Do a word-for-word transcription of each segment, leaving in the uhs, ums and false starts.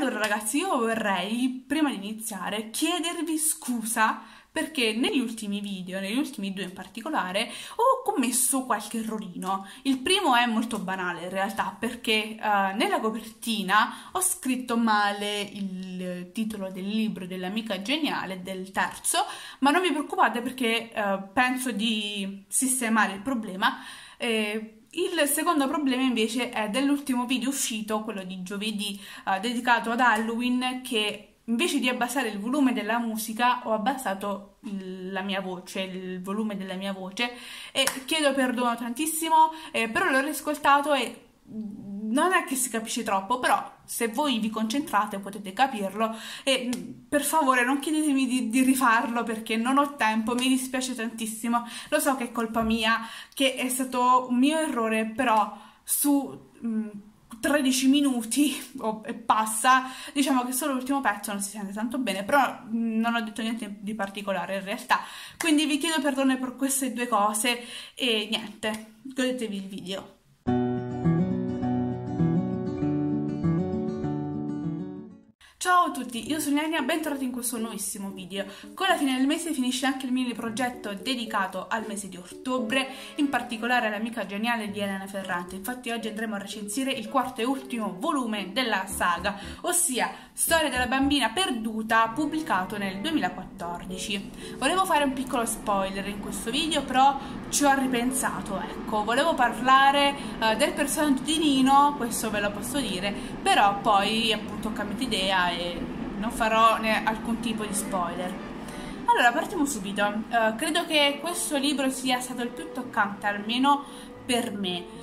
Allora ragazzi, io vorrei, prima di iniziare, chiedervi scusa perché negli ultimi video, negli ultimi due in particolare, ho commesso qualche errorino. Il primo è molto banale in realtà, perché uh, nella copertina ho scritto male il titolo del libro dell'amica geniale, del terzo, ma non vi preoccupate perché uh, penso di sistemare il problema. Eh, Il secondo problema invece è dell'ultimo video uscito, quello di giovedì, eh, dedicato ad Halloween, che invece di abbassare il volume della musica ho abbassato il, la mia voce, il volume della mia voce, e chiedo perdono tantissimo, eh, però l'ho riscoltato e non è che si capisce troppo, però se voi vi concentrate potete capirlo e per favore non chiedetemi di, di rifarlo perché non ho tempo, mi dispiace tantissimo, lo so che è colpa mia, che è stato un mio errore, però su mh, tredici minuti oh, e passa, diciamo che solo l'ultimo pezzo non si sente tanto bene, però mh, non ho detto niente di particolare in realtà, quindi vi chiedo perdono per queste due cose e niente, godetevi il video. Ciao a tutti, io sono Enia, bentornati in questo nuovissimo video. Con la fine del mese finisce anche il mini progetto dedicato al mese di ottobre, in particolare all'amica geniale di Elena Ferrante. Infatti oggi andremo a recensire il quarto e ultimo volume della saga, ossia Storia della bambina perduta, pubblicato nel duemilaquattordici. Volevo fare un piccolo spoiler in questo video, però ci ho ripensato, ecco, volevo parlare uh, del personaggio di Nino, questo ve lo posso dire, però poi appunto ho cambiato idea e non farò né alcun tipo di spoiler. Allora, partiamo subito. Uh, credo che questo libro sia stato il più toccante, almeno per me,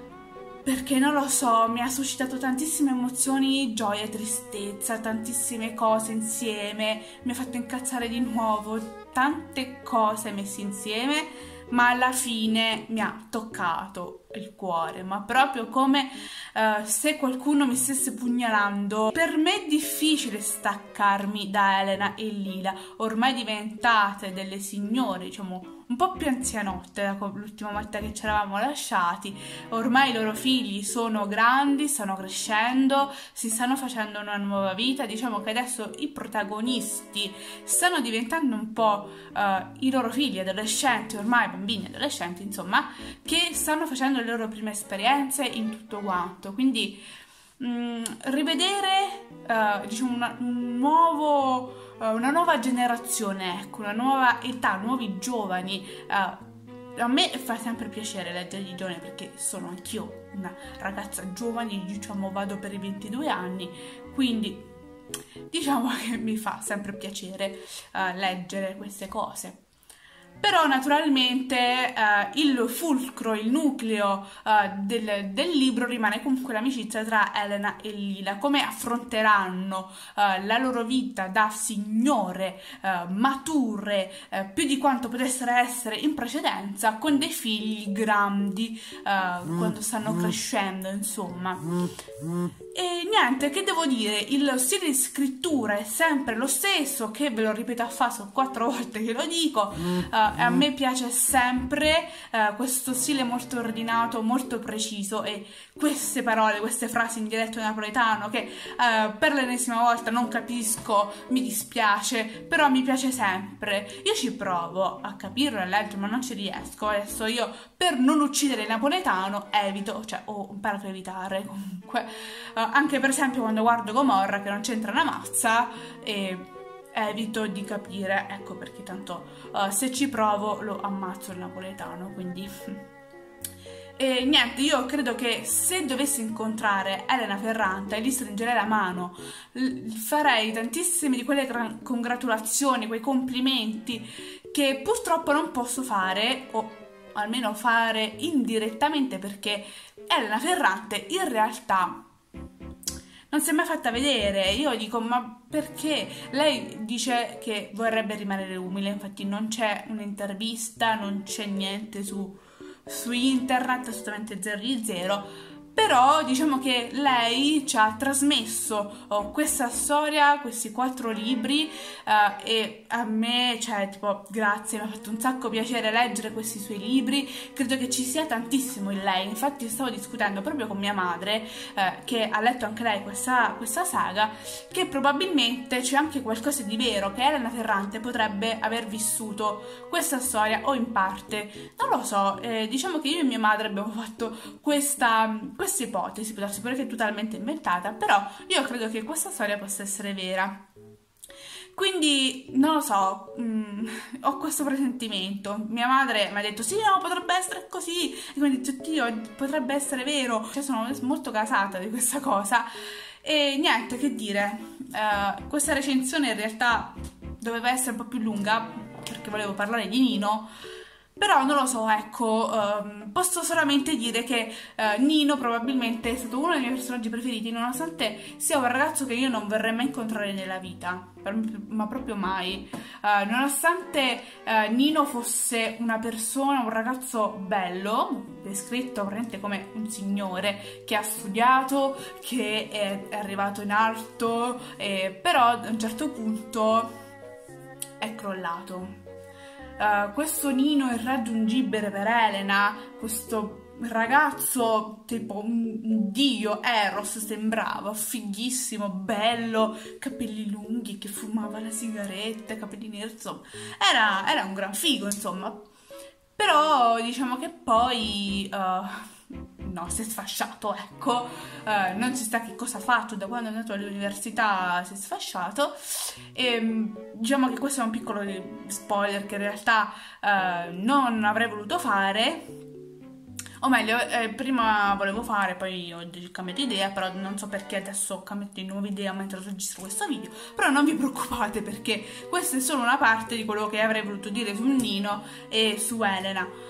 perché non lo so, mi ha suscitato tantissime emozioni, gioia, tristezza, tantissime cose insieme, mi ha fatto incazzare di nuovo, tante cose messe insieme, ma alla fine mi ha toccato il cuore, ma proprio come uh, se qualcuno mi stesse pugnalando. Per me è difficile staccarmi da Elena e Lila, ormai diventate delle signore, diciamo un po' più anzianotte l'ultima volta che ci eravamo lasciati, ormai i loro figli sono grandi, stanno crescendo, si stanno facendo una nuova vita, diciamo che adesso i protagonisti stanno diventando un po' uh, i loro figli adolescenti, ormai bambini adolescenti insomma, che stanno facendo le loro prime esperienze in tutto quanto, quindi mh, rivedere uh, diciamo una, un nuovo una nuova generazione, ecco, una nuova età, nuovi giovani. Uh, a me fa sempre piacere leggere di giovani perché sono anch'io una ragazza giovane, diciamo vado per i ventidue anni, quindi diciamo che mi fa sempre piacere uh, leggere queste cose. Però naturalmente uh, il fulcro, il nucleo uh, del, del libro rimane comunque l'amicizia tra Elena e Lila, come affronteranno uh, la loro vita da signore uh, mature, uh, più di quanto potessero essere in precedenza, con dei figli grandi uh, quando stanno crescendo, insomma. E niente, che devo dire, il stile di scrittura è sempre lo stesso, che ve lo ripeto a fa, sono quattro volte che lo dico, uh, a me piace sempre uh, questo stile molto ordinato, molto preciso, e queste parole, queste frasi in dialetto napoletano che uh, per l'ennesima volta non capisco, mi dispiace, però mi piace sempre. Io ci provo a capirlo e a leggere, ma non ci riesco. Adesso io, per non uccidere il napoletano, evito, cioè ho imparato a evitare comunque. Uh, anche per esempio quando guardo Gomorra, che non c'entra una mazza, e evito di capire, ecco perché tanto uh, se ci provo lo ammazzo il napoletano, quindi e niente, io credo che se dovessi incontrare Elena Ferrante e gli stringerei la mano, farei tantissime di quelle congratulazioni, quei complimenti che purtroppo non posso fare, o almeno fare indirettamente, perché Elena Ferrante in realtà non si è mai fatta vedere. Io dico, ma perché? Lei dice che vorrebbe rimanere umile, infatti non c'è un'intervista, non c'è niente su, su internet, assolutamente zero di zero, Però diciamo che lei ci ha trasmesso oh, questa storia, questi quattro libri, uh, e a me, cioè, tipo, grazie, mi ha fatto un sacco piacere leggere questi suoi libri. Credo che ci sia tantissimo in lei. Infatti stavo discutendo proprio con mia madre, eh, che ha letto anche lei questa, questa saga, che probabilmente c'è anche qualcosa di vero, che Elena Ferrante potrebbe aver vissuto questa storia o in parte. Non lo so, eh, diciamo che io e mia madre abbiamo fatto questa... questa ipotesi, può darsi pure che è totalmente inventata, però io credo che questa storia possa essere vera. Quindi, non lo so, mh, ho questo presentimento. Mia madre mi ha detto, sì, no, potrebbe essere così. E quindi ho detto, Dio, potrebbe essere vero. Cioè, sono molto gasata di questa cosa. E niente, che dire. Uh, questa recensione in realtà doveva essere un po' più lunga, perché volevo parlare di Nino. Però non lo so, ecco, um, posso solamente dire che uh, Nino probabilmente è stato uno dei miei personaggi preferiti, nonostante sia un ragazzo che io non vorrei mai incontrare nella vita, per, ma proprio mai. Uh, nonostante uh, Nino fosse una persona, un ragazzo bello, descritto veramente come un signore che ha studiato, che è, è arrivato in alto, eh, però a un certo punto è crollato. Uh, questo Nino irraggiungibile per Elena, questo ragazzo tipo un, un dio, Eros sembrava, fighissimo, bello, capelli lunghi, che fumava la sigaretta, capelli neri, insomma, era, era un gran figo, insomma. Però diciamo che poi... Uh, no, si è sfasciato, ecco, uh, non si sa che cosa ha fatto, da quando è andato all'università si è sfasciato, e diciamo che questo è un piccolo spoiler che in realtà uh, non avrei voluto fare, o meglio, eh, prima volevo fare, poi ho cambiato idea, però non so perché adesso ho cambiato di nuovo idea mentre registro questo video, però non vi preoccupate perché questa è solo una parte di quello che avrei voluto dire su Nino e su Elena.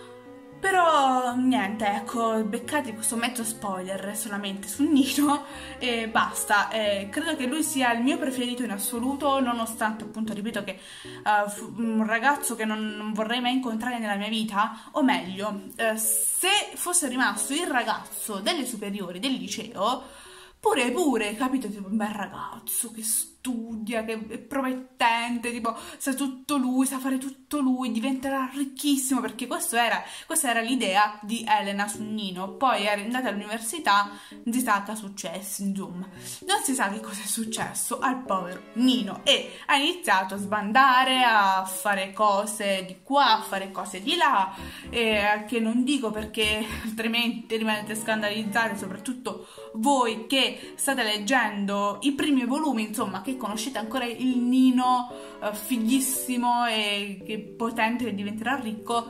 Però niente, ecco, beccate questo mezzo spoiler solamente su Nino e basta. Eh, credo che lui sia il mio preferito in assoluto, nonostante appunto, ripeto, che uh, fu un ragazzo che non, non vorrei mai incontrare nella mia vita, o meglio, eh, se fosse rimasto il ragazzo delle superiori, del liceo, pure pure, capito, tipo un bel ragazzo che studia, che è promettente, tipo sa tutto lui, sa fare tutto lui, diventerà ricchissimo, perché questo era, questa era l'idea di Elena su Nino. Poi è andata all'università, non si sa che è successo, insomma, non si sa che cosa è successo al povero Nino, e ha iniziato a sbandare, a fare cose di qua, a fare cose di là, e che non dico perché altrimenti rimanete scandalizzati, soprattutto voi che state leggendo i primi volumi, insomma, che conoscete ancora il Nino uh, fighissimo e che potente, che diventerà ricco.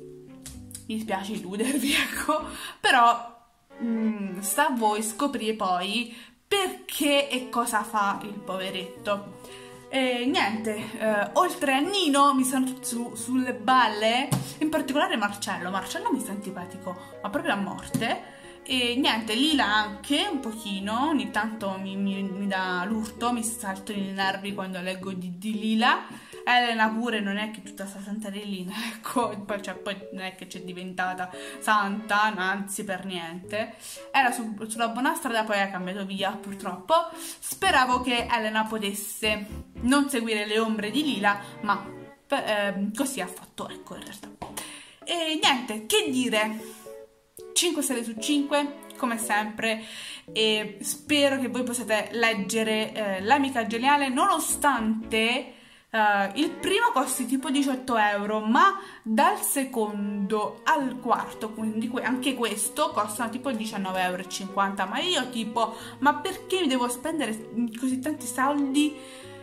Mi dispiace illudervi, ecco, però mh, sta a voi scoprire poi perché e cosa fa il poveretto. E niente, eh, oltre a Nino mi stanno tutti su, sulle balle, in particolare Marcello. Marcello mi sta antipatico, ma proprio a morte. E niente, Lila anche un pochino, ogni tanto mi, mi, mi dà l'urto, mi salto i nervi quando leggo di, di Lila. Elena pure non è che tutta sta santarellina, ecco, poi, cioè, poi non è che c'è diventata santa, anzi per niente. Era su, sulla buona strada, poi ha cambiato via purtroppo. Speravo che Elena potesse non seguire le ombre di Lila, ma eh, così ha fatto, ecco, in realtà. E niente, che dire, cinque stelle su cinque, come sempre, e spero che voi possiate leggere eh, L'amica geniale, nonostante Uh, il primo costi tipo diciotto euro, ma dal secondo al quarto, quindi anche questo costa tipo diciannove e cinquanta euro. Ma io tipo, ma perché mi devo spendere così tanti soldi?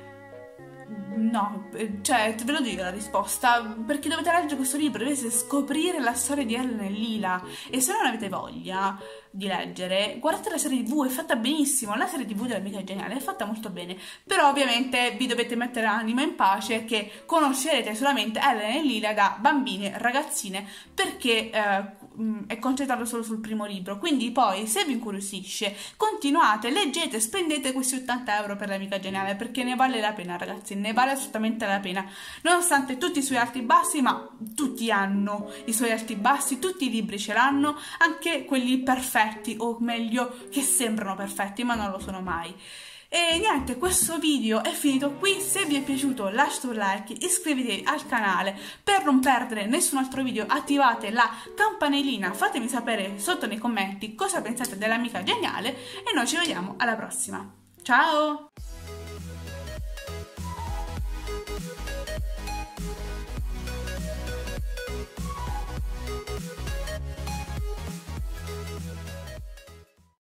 No, cioè, ve lo dico la risposta, perché dovete leggere questo libro, dovete scoprire la storia di Elena e Lila, e se non avete voglia di leggere, guardate la serie tv, è fatta benissimo, la serie tv dell'amica geniale è fatta molto bene, però ovviamente vi dovete mettere l'anima in pace che conoscerete solamente Elena e Lila da bambine, ragazzine, perché eh, mh, è concentrato solo sul primo libro, quindi poi se vi incuriosisce continuate, leggete, spendete questi ottanta euro per l'amica geniale, perché ne vale la pena ragazzi, ne vale assolutamente la pena, nonostante tutti i suoi alti e bassi, ma tutti hanno i suoi alti e bassi, tutti i libri ce l'hanno, anche quelli perfetti, o meglio che sembrano perfetti ma non lo sono mai. E niente, questo video è finito qui. Se vi è piaciuto lasciate un like, iscrivetevi al canale per non perdere nessun altro video, attivate la campanellina, fatemi sapere sotto nei commenti cosa pensate dell'amica geniale e noi ci vediamo alla prossima. Ciao!